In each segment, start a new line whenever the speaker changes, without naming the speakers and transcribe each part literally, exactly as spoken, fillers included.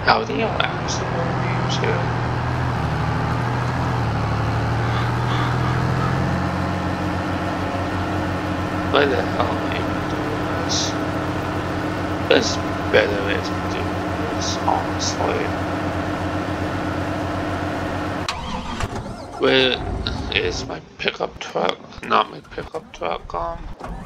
Oh, they all ask the wrong names here. Why the hell am I even doing this? There's better ways to do this, honestly. Where is my pickup truck? Not my pickup truck, um.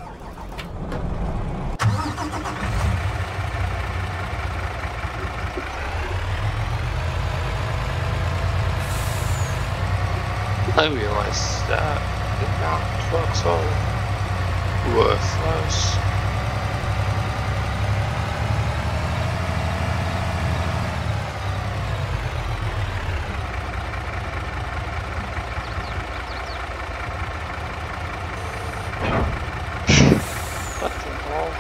I realized that the Mack trucks are worthless. What the hell?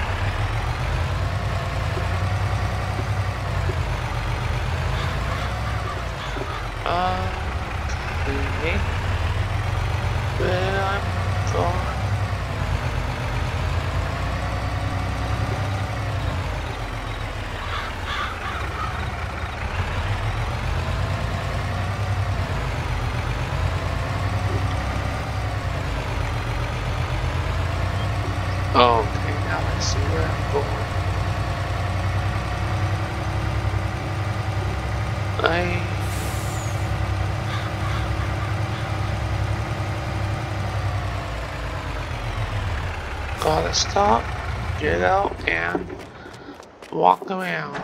Uh, okay. Where I'm going? Oh, okay, now I see where I'm going. I... gotta stop, get out, and walk around.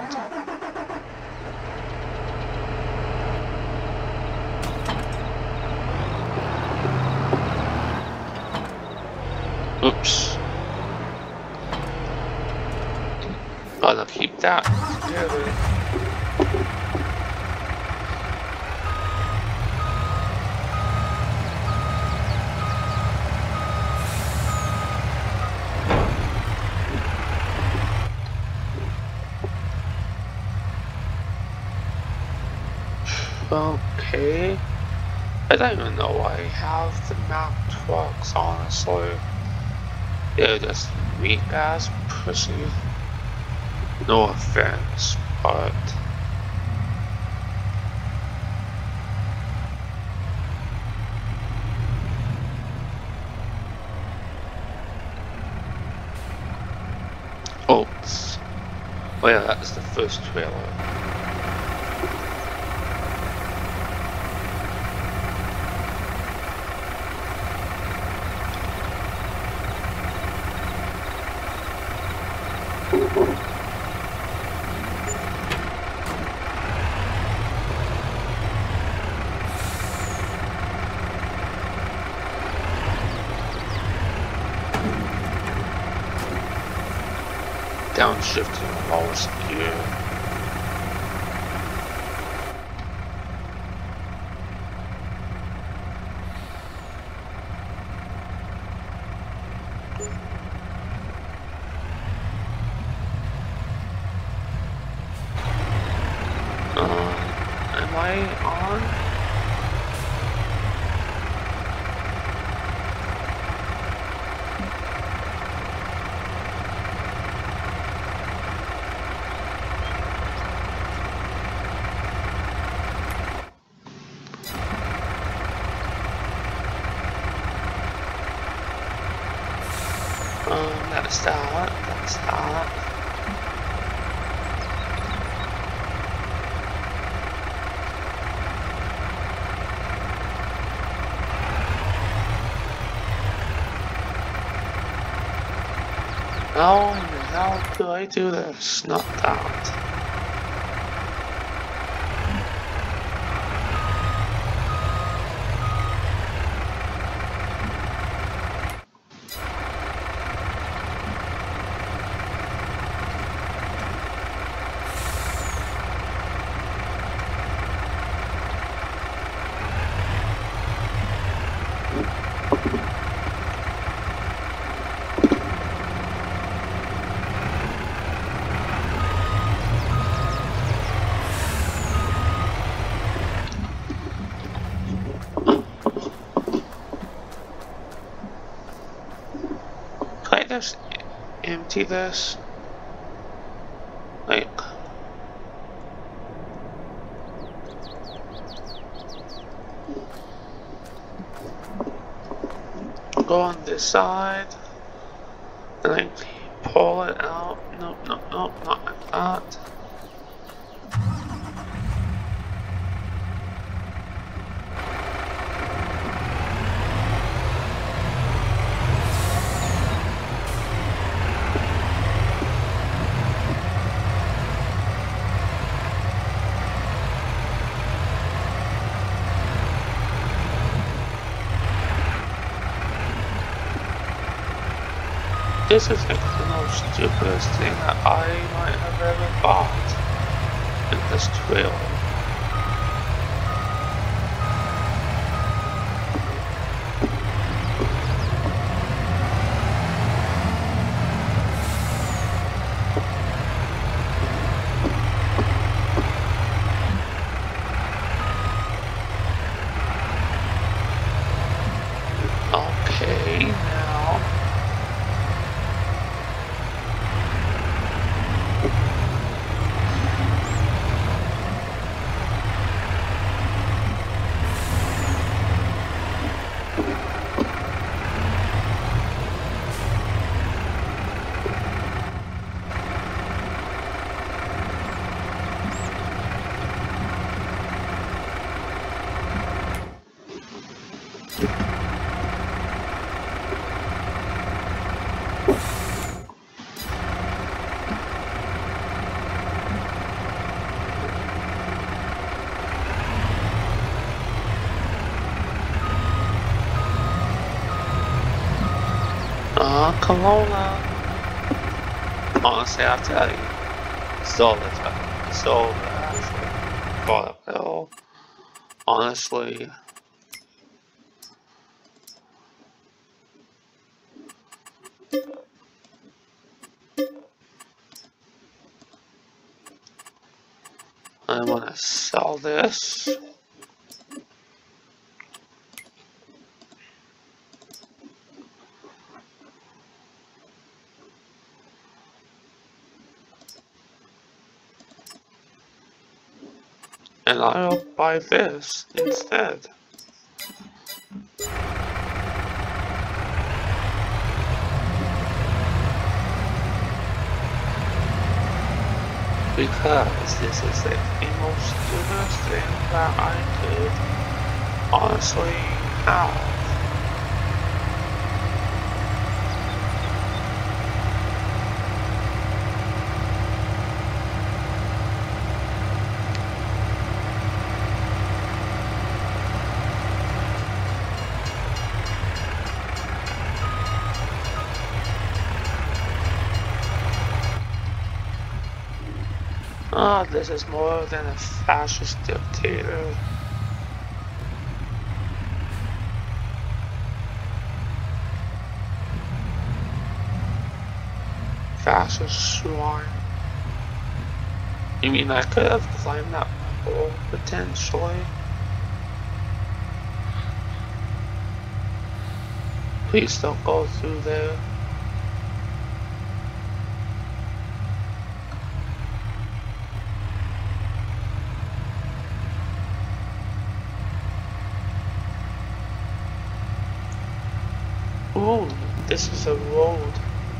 Oops. Gotta keep that together. Okay. I don't even know why I have the Mack trucks, honestly. They're just weak ass pussy. No offense, but oops. Oh yeah, that's the first trailer. Downshifting lowest gear. Uh, am I on? Um, that's that, that's that. How in the hell do I do this? Not that. Can I just empty this? Like, go on this side, and I pull it out. Nope, nope, nope, not like that. This is like the most stupidest thing that I might have ever bought in this trailer. Okay, now Uh, Kelowna. Honestly, I tell you, so the so the Bonneville. Honestly, I want to sell this. And I'll buy this instead. Because this is like the most stupidest thing that I could honestly have. Ah, oh, this is more than a fascist dictator. Fascist swine. You mean I could have climbed that pole, potentially? Please don't go through there. Ooh, this is a road.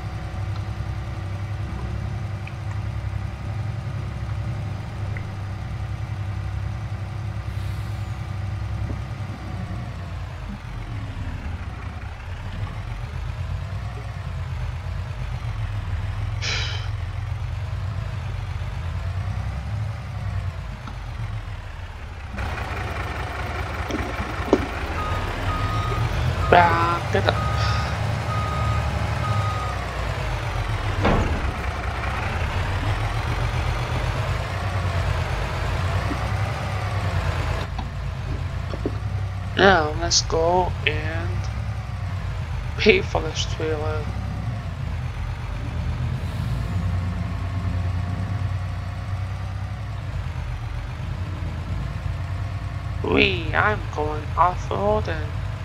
Back it up. Now let's go and pay for this trailer. Wee, I'm going off-roading.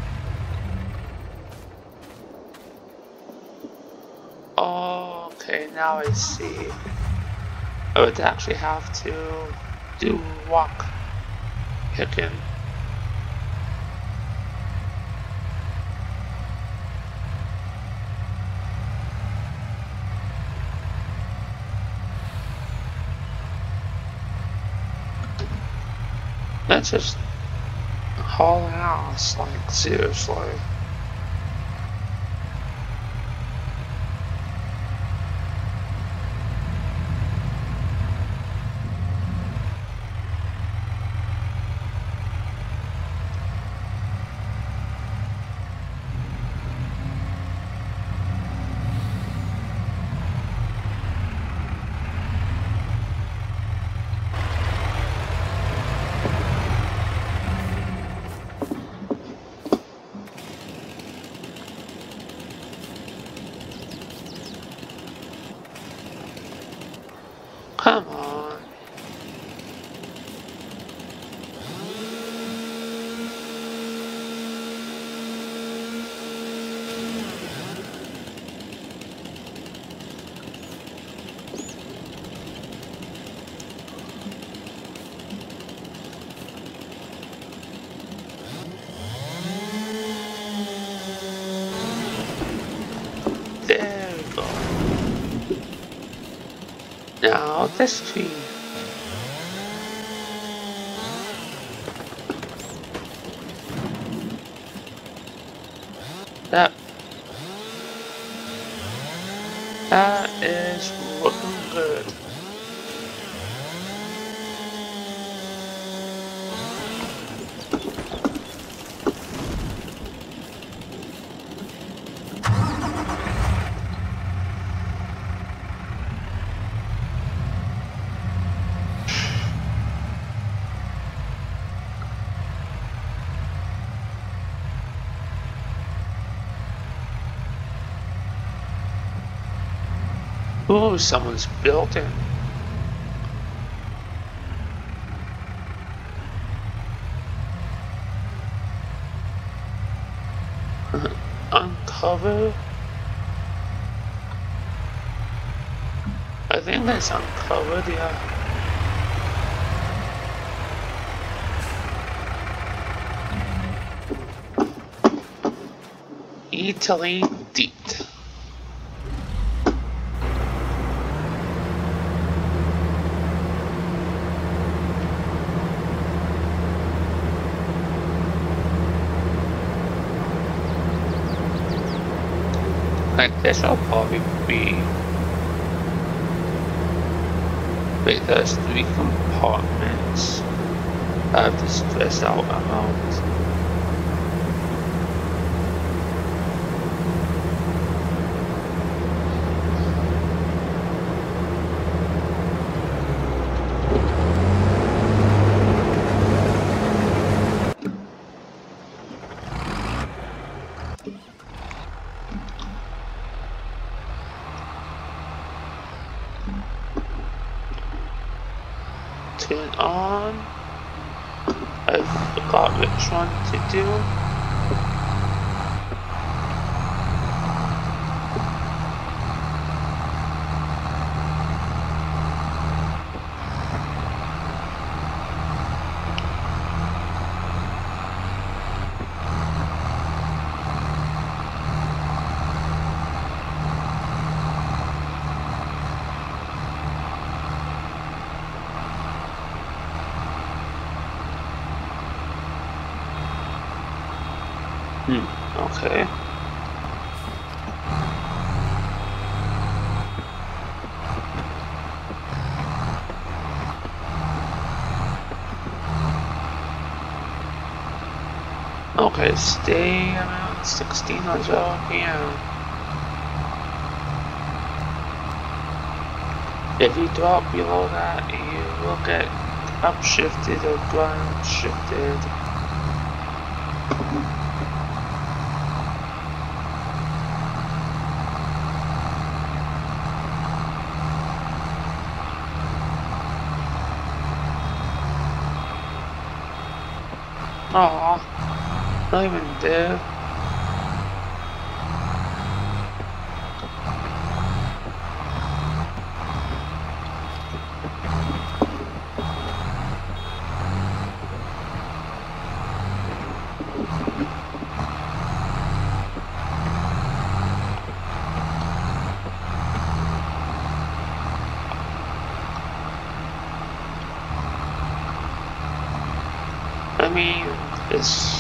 Okay, now I see. I would actually have to do walk picking. That's just haul ass, like seriously. Come on. There we go. Now this tree. That that is looking good. Ooh, someone's building. Uncover? I think that's uncovered, yeah. Italy deep. Like this will probably be. Wait, there's three compartments. I have to stress out about. Turn on. I forgot which one to do. Hmm, okay. Okay, stay around sixteen hundred R P M. If you drop below that, you will get upshifted or ground shifted. Aw, not even there. mean, it's...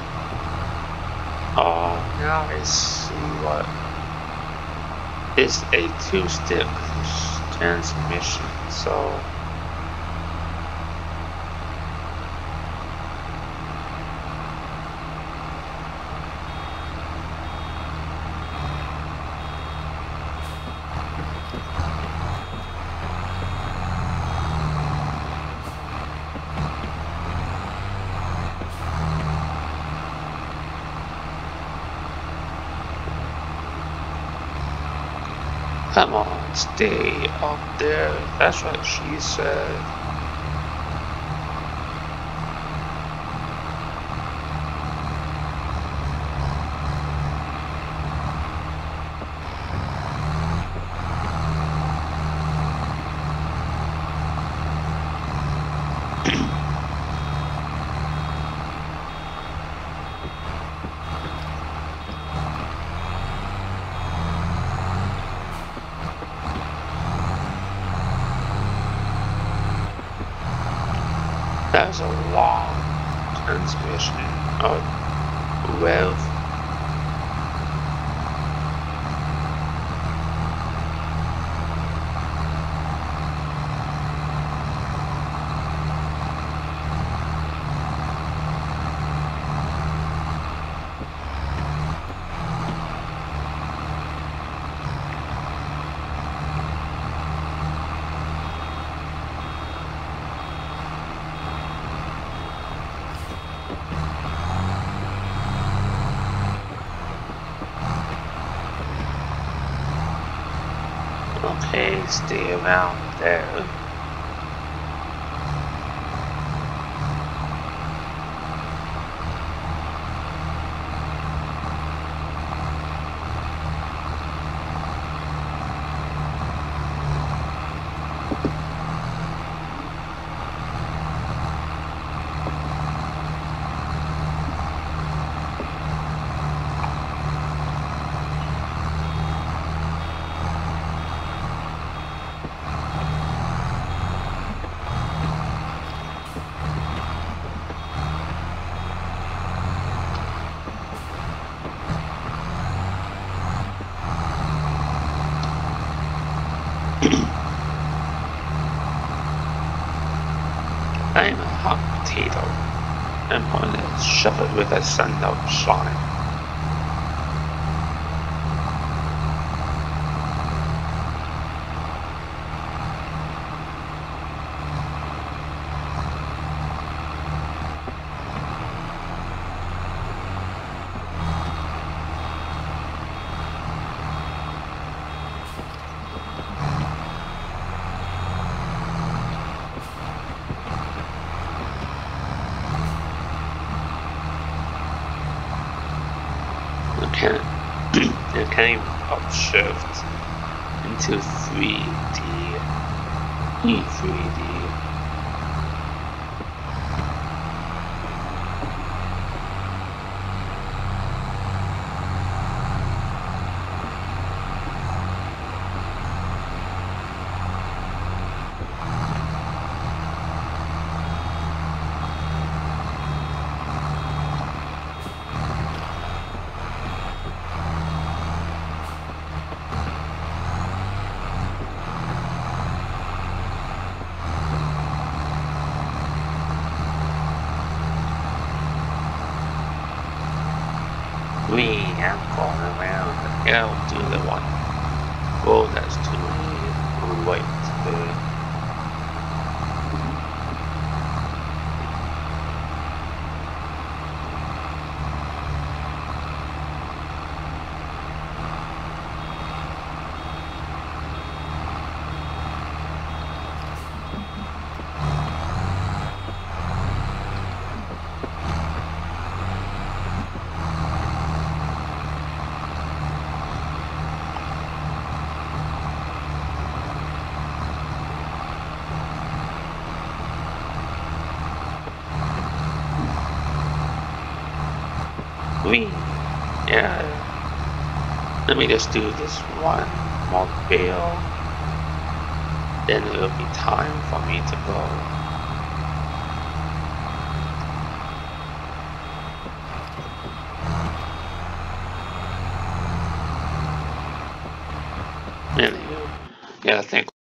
Oh, now I see what... It's a two-stick transmission, so... Come on, stay up there. That's what she said. That's a long transmission of wave. Okay, stay around there. I'm a hot potato. I'm going to shove it with a sun-out slime. Can it can even upshift into three D, E three D. We have gone around the L to the one. Oh, that's too many right there. We, yeah, let me just do this one more bail, then it'll be time for me to go. Yeah, I think